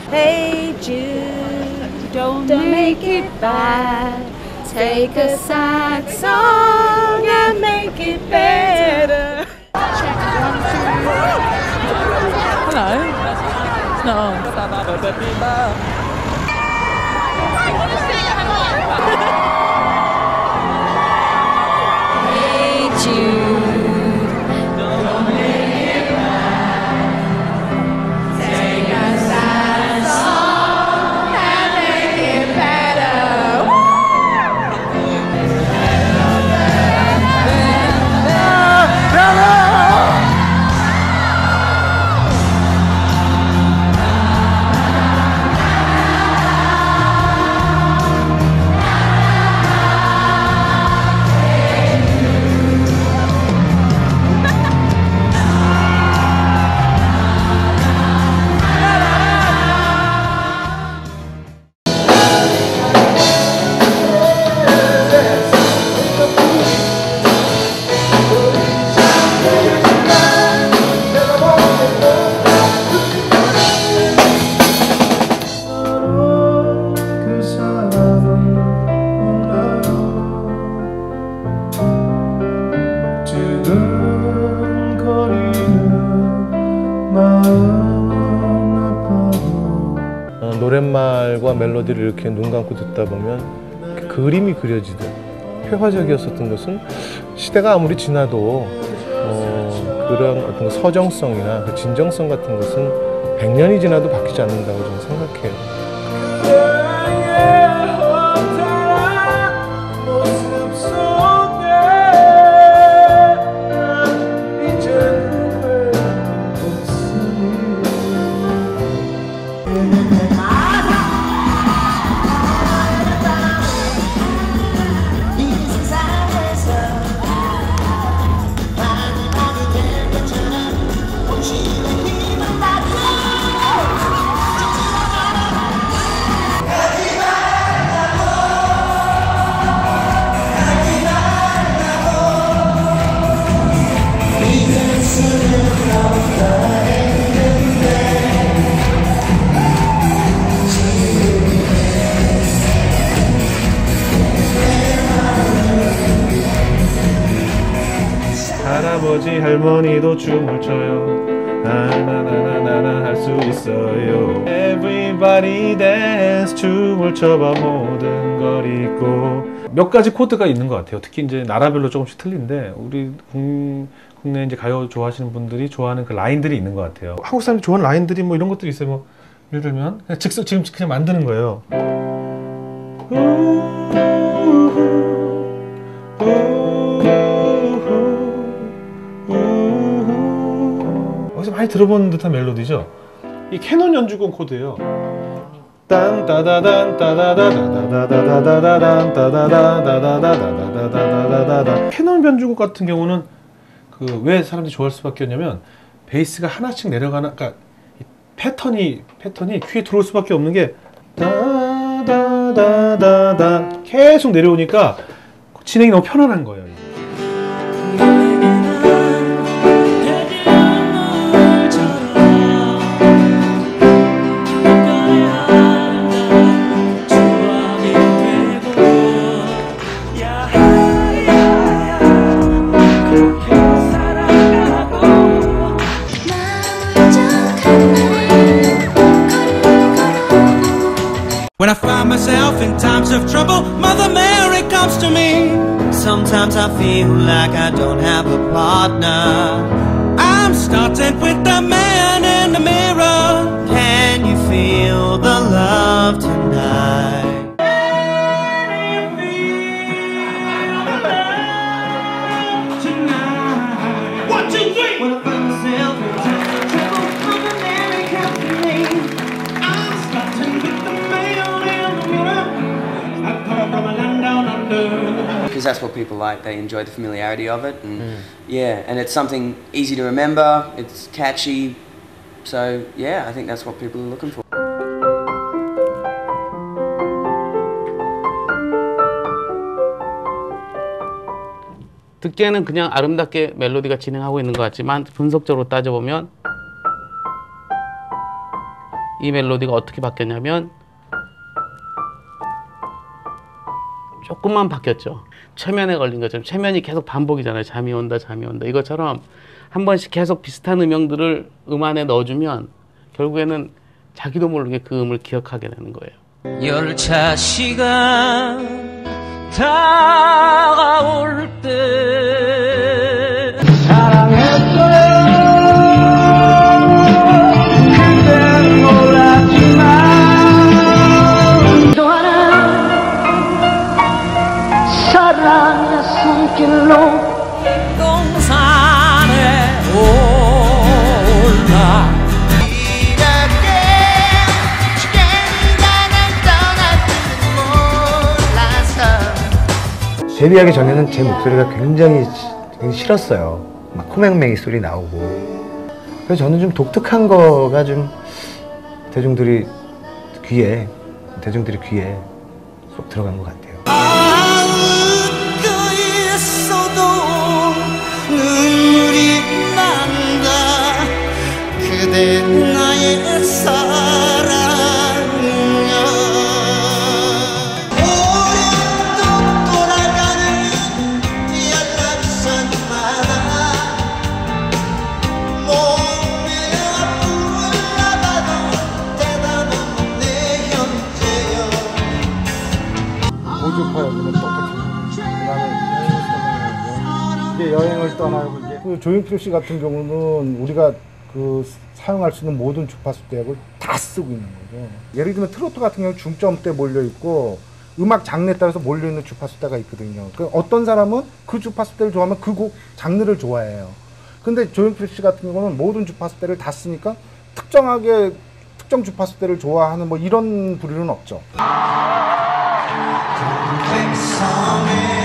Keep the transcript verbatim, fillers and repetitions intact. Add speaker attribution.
Speaker 1: Hey Jude, don't, don't make it bad. Take a sad song and make it better.
Speaker 2: Hello. No.
Speaker 1: Hey Jude, don't make it bad. Take a sad song and make it better.
Speaker 3: 어, 노랫말과 멜로디를 이렇게 눈 감고 듣다 보면 그림이 그려지듯 회화적이었었던 것은 시대가 아무리 지나도 어, 그런 어떤 서정성이나 그 진정성 같은 것은 백 년이 지나도 바뀌지 않는다고 저는 생각해요. 할아버지 할머니도 춤을 춰요. 나나나나나나 할 수 있어요. Everybody dance. 춤을 춰봐 모든 걸 잊고. 몇 가지 코드가 있는 것 같아요. 특히 이제 나라별로 조금씩 틀린데 우리 국내 이제 가요 좋아하시는 분들이 좋아하는 그 라인들이 있는 것 같아요. 한국 사람들이 좋아하는 라인들이 뭐 이런 것들이 있어요. 뭐 예를 들면 그냥 즉석 지금 그냥 만드는 거예요. 어디서 많이 들어본 듯한 멜로디죠? 이 캐논 연주곡 코드예요. 딴 따다단 따다다다다다다다다단 따다다다다다다다다다다다다. 캐논 변주곡 같은 경우는 그 왜 사람들이 좋아할 수밖에 없냐면 베이스가 하나씩 내려가는, 그러니까 패턴이 패턴이 귀에 들어올 수밖에 없는 게 다다다다다 계속 내려오니까 진행이 너무 편안한 거예요.
Speaker 4: When I find myself in times of trouble, Mother Mary comes to me. Sometimes I feel like I don't have a partner. I'm starting with the man in the mirror. Can you feel the love tonight? One, two, three! When I find myself in times of trouble, Mother Mary comes to me. I'm starting with the
Speaker 5: because that's what people like. They enjoy the familiarity of it, and mm. yeah, and it's something easy to remember. It's catchy, so yeah, I think that's what people are looking for.
Speaker 6: 듣기에는 그냥 아름답게 멜로디가 진행하고 있는 것 같지만 분석적으로 따져보면 이 멜로디가 어떻게 바뀌었냐면 조금만 바뀌었죠. 최면에 걸린 것처럼 최면이 계속 반복이잖아요. 잠이 온다 잠이 온다 이것처럼 한 번씩 계속 비슷한 음영들을 음 안에 넣어주면 결국에는 자기도 모르게 그 음을 기억하게 되는 거예요.
Speaker 4: 열차 시간 다가올 때 사랑했어요 그댄 몰랐지만 기도하는 사랑의 손길로 동산에 올라
Speaker 7: 데뷔하기 전에는 제 목소리가 굉장히, 굉장히 싫었어요. 막 코맹맹이 소리 나오고. 그래서 저는 좀 독특한 거가 좀 대중들이 귀에, 대중들이 귀에 쏙 들어간 것 같아요.
Speaker 4: 아, 웃고 있어도 눈물이 난다. 그대 나의 사랑이야.
Speaker 7: 모주파 여기는 똑같이 나는 이제 여행을 떠나고 이제 그 조용필 씨 같은 경우는 우리가 그 사용할 수 있는 모든 주파수 대역을 다 쓰고 있는 거죠. 예를 들면 트로트 같은 경우 중점대 몰려 있고 음악 장르에 따라서 몰려 있는 주파수대가 있거든요. 그 어떤 사람은 그 주파수대를 좋아하면 그 곡 장르를 좋아해요. 근데 조용필 씨 같은 경우는 모든 주파수대를 다 쓰니까 특정하게 특정 주파수대를 좋아하는 뭐 이런 부류는 없죠.
Speaker 4: 백성의